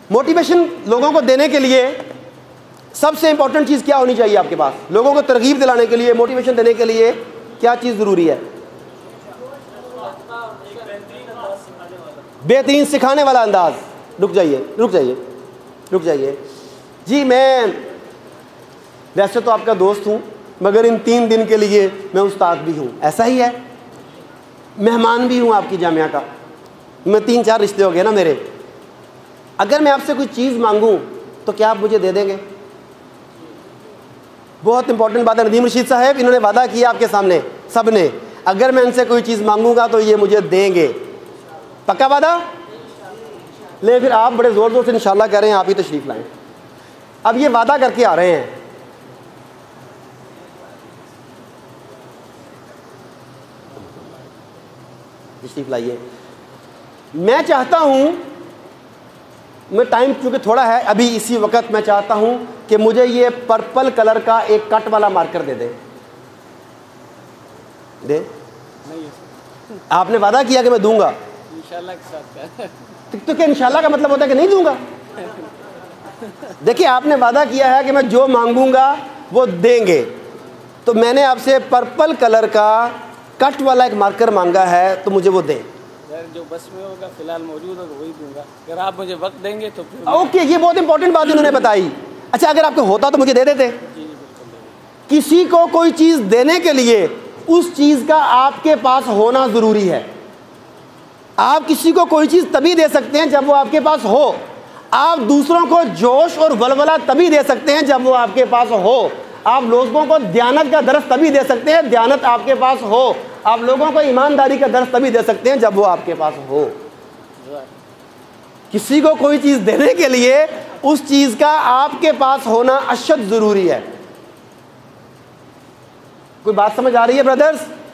Motivation लोगों को देने के लिए सबसे इंपॉर्टेंट चीज़ क्या होनी चाहिए आपके पास? लोगों को तरगीब दिलाने के लिए, मोटिवेशन देने के लिए क्या चीज़ ज़रूरी है? बेहतरीन सिखाने वाला अंदाज। रुक जाइए जी, मैं वैसे तो आपका दोस्त हूँ, मगर इन 3 दिन के लिए मैं उस्ताद भी हूँ। ऐसा ही है, मेहमान भी हूँ आपकी जामिया का। मैं 3-4 रिश्ते हो गए ना मेरे। अगर मैं आपसे कोई चीज़ मांगूँ तो क्या आप मुझे दे देंगे? बहुत इंपॉर्टेंट बात है। नदीम रशीद साहब, इन्होंने वादा किया आपके सामने सब ने, अगर मैं इनसे कोई चीज़ मांगूंगा तो ये मुझे देंगे। पक्का वादा? ले फिर आप बड़े ज़ोर ज़ोर से इंशाल्लाह कह रहे हैं, आप ही तशरीफ़ लाएं। अब ये वादा करके आ रहे हैं। तशरीफ़ लाइए। मैं चाहता हूँ, मैं टाइम क्योंकि थोड़ा है अभी, इसी वक्त मैं चाहता हूँ कि मुझे ये पर्पल कलर का एक कट वाला मार्कर दे दे। आपने वादा किया कि मैं दूंगा इंशाल्लाह के साथ। तो क्या इंशाल्लाह का मतलब होता है कि नहीं दूंगा? देखिए, आपने वादा किया है कि मैं जो मांगूंगा वो देंगे, तो मैंने आपसे पर्पल कलर का कट वाला एक मार्कर मांगा है, तो मुझे वो दें। जो बस में होगा फिलहाल मौजूद होगा वही दूंगा, अगर आप मुझे वक्त देंगे तो फिर। ओके, ये बहुत इंपॉर्टेंट बात इन्होंने बताई। अच्छा, अगर आपको होता तो मुझे दे देते। किसी को कोई चीज़ देने के लिए उस चीज़ का आपके पास होना ज़रूरी है। आप किसी को कोई चीज़ तभी दे सकते हैं जब वो आपके पास हो। आप दूसरों को जोश और वलवला तभी दे सकते हैं जब वो आपके पास हो। आप लोगों को दयानत का दर्स तभी दे सकते हैं दयानत आपके पास हो। आप लोगों को ईमानदारी का दर्स तभी दे सकते हैं जब वो आपके पास हो। किसी को कोई चीज़ देने के लिए उस चीज़ का आपके पास होना अशद ज़रूरी है। कोई बात समझ आ रही है ब्रदर्स?